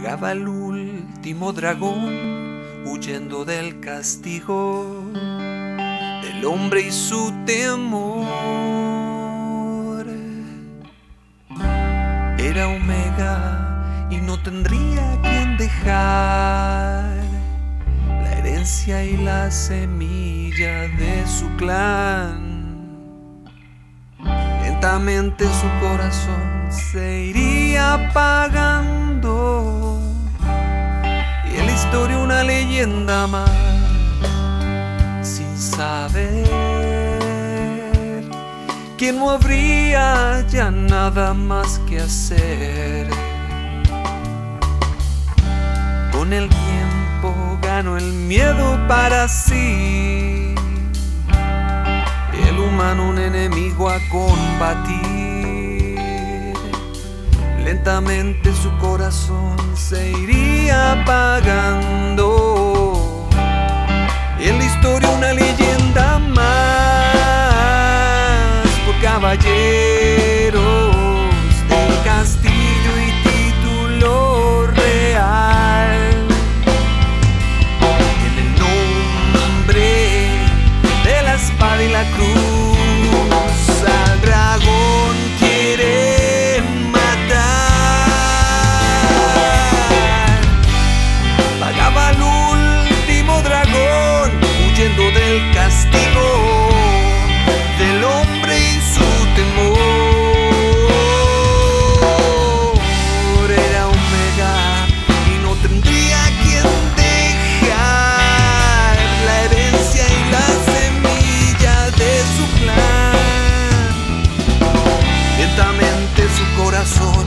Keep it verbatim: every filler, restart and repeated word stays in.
Vagaba el último dragón, huyendo del castigo del hombre y su temor. Era Omega y no tendría quien dejar la herencia y la semilla de su clan. Lentamente su corazón se iría apagando y en la historia una leyenda más, sin saber que no habría ya nada más que hacer. Con el tiempo ganó el miedo para sí, el humano un enemigo a combatir. Lentamente su corazón se iría apagando y en la historia una leyenda más, por caballeros del castillo y título real. En el nombre de la espada y la cruz al dragón quieren matar. Vagaba el último dragón, huyendo del castigo del hombre y su temor. Era Omega y no tendría quien dejar la herencia y la semilla de su clan. Lentamente su corazón